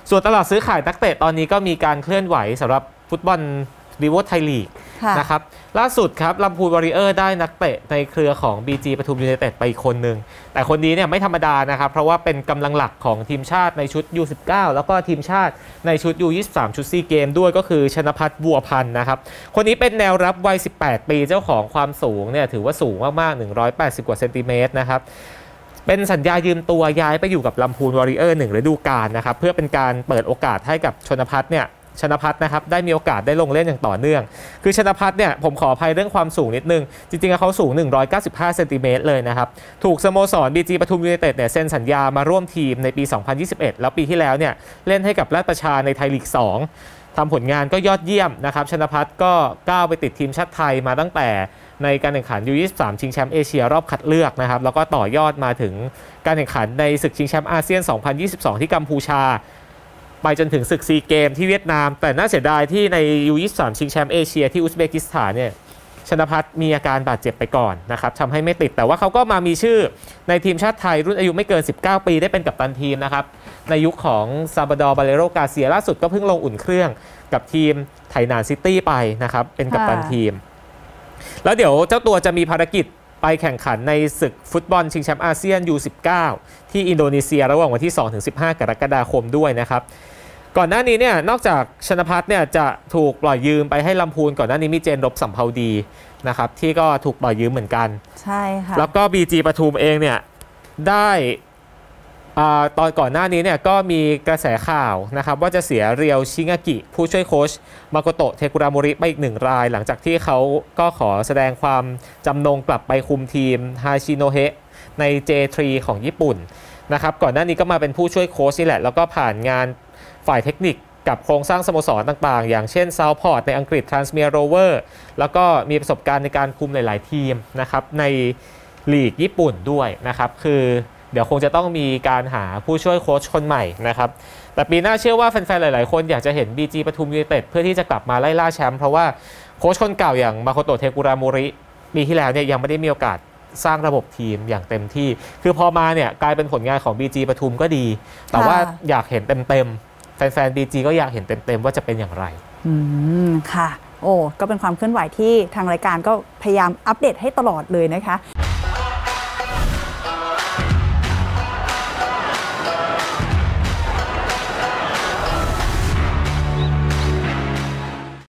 ส่วนตลาดซื้อขายนักเตะตอนนี้ก็มีการเคลื่อนไหวสำหรับฟุตบอลลีโวไทยลีกนะครับล่าสุดครับลำพูนวอริเออร์ได้นักเตะในเครือของ BG ปทุมยูไนเต็ดไปอีกคนหนึ่งแต่คนนี้เนี่ยไม่ธรรมดานะครับเพราะว่าเป็นกำลังหลักของทีมชาติในชุด U19 แล้วก็ทีมชาติในชุด U23 ชุดซีเกมด้วยก็คือชนภัทรบัวพันธ์นะครับคนนี้เป็นแนวรับวัย18 ปีเจ้าของความสูงเนี่ยถือว่าสูงมากๆ180 กว่าเซนติเมตรนะครับเป็นสัญญายืมตัวย้ายไปอยู่กับลำพูนวอริเออร์1ฤดูกาลนะครับเพื่อเป็นการเปิดโอกาสให้กับชนภัทรนะครับได้มีโอกาสได้ลงเล่นอย่างต่อเนื่องคือชนภัทรเนี่ยผมขออภัยเรื่องความสูงนิดนึงจริงๆเขาสูง195เซนติเมตรเลยนะครับถูกสโมสร BG ปทุมยูไนเต็ดเนี่ยเซ็นสัญญามาร่วมทีมในปี 2021 แล้วปีที่แล้วเนี่ยเล่นให้กับราชประชาในไทยลีก 2ทำผลงานก็ยอดเยี่ยมนะครับชนภัทรก็ก้าวไปติดทีมชาติไทยมาตั้งแต่ในการแข่งขัน U23 ชิงแชมป์เอเชียรอบคัดเลือกนะครับแล้วก็ต่อยอดมาถึงการแข่งขันในศึกชิงแชมป์อาเซียน 2022 ที่กัมพูชาไปจนถึงศึกซีเกมที่เวียดนามแต่น่าเสียดายที่ใน U23 ชิงแชมป์เอเชียที่อุซเบกิสถานเนี่ยชนภัทรมีอาการบาดเจ็บไปก่อนนะครับทำให้ไม่ติดแต่ว่าเขาก็มามีชื่อในทีมชาติไทยรุ่นอายุไม่เกิน19 ปีได้เป็นกัปตันทีมนะครับในยุคของซาบาดอร์บาเลโรกาเซียล่าสุดก็เพิ่งลงอุ่นเครื่องกับทีมไถหนานซิตี้ไปนะครับเป็นกัปตันทีมแล้วเดี๋ยวเจ้าตัวจะมีภารกิจไปแข่งขันในศึกฟุตบอลชิงแชมป์อาเซียน U19 ที่อินโดนีเซียระหว่างวันที่ 2-15 กรกฎาคมด้วยนะครับก่อนหน้านี้เนี่ยนอกจากชนภัทรเนี่ยจะถูกปล่อยยืมไปให้ลำพูนก่อนหน้านี้มีเจนรบสำเภาดีนะครับที่ก็ถูกปล่อยยืมเหมือนกันใช่ค่ะแล้วก็ BG ปทุมเองเนี่ยได้ตอนก่อนหน้านี้เนี่ยก็มีกระแสข่าวนะครับว่าจะเสียเรียวชิงากิผู้ช่วยโค้ชมาโกโตะเทกุราโมริไปอีก1 รายหลังจากที่เขาก็ขอแสดงความจำนงกลับไปคุมทีมฮาชิโนเฮะใน J3 ของญี่ปุ่นนะครับก่อนหน้านี้ก็มาเป็นผู้ช่วยโค้ชนี่แหละแล้วก็ผ่านงานฝ่ายเทคนิคกับโครงสร้างสโมสรต่างๆอย่างเช่นซาวพอร์ตในอังกฤษทรานส์เมียร์โรเวอร์แล้วก็มีประสบการณ์ในการคุมหลายๆทีมนะครับในลีกญี่ปุ่นด้วยนะครับคือเดี๋ยวคงจะต้องมีการหาผู้ช่วยโค้ชคนใหม่นะครับแต่ปีหน้าเชื่อว่าแฟนๆหลายๆคนอยากจะเห็น BG ปทุมยูไนเต็ดเพื่อที่จะกลับมาไล่ล่าแชมป์เพราะว่าโค้ชคนเก่าอย่างมาโคโตะเทกุราโมริปีที่แล้วเนี่ยยังไม่ได้มีโอกาสสร้างระบบทีมอย่างเต็มที่คือพอมาเนี่ยกลายเป็นผลงานของ BG ปทุมก็ดีแต่ว่าอยากเห็นเต็มๆแฟนๆ BG ก็อยากเห็นเต็มๆว่าจะเป็นอย่างไรค่ะโอ้ก็เป็นความเคลื่อนไหวที่ทางรายการก็พยายามอัปเดตให้ตลอดเลยนะคะ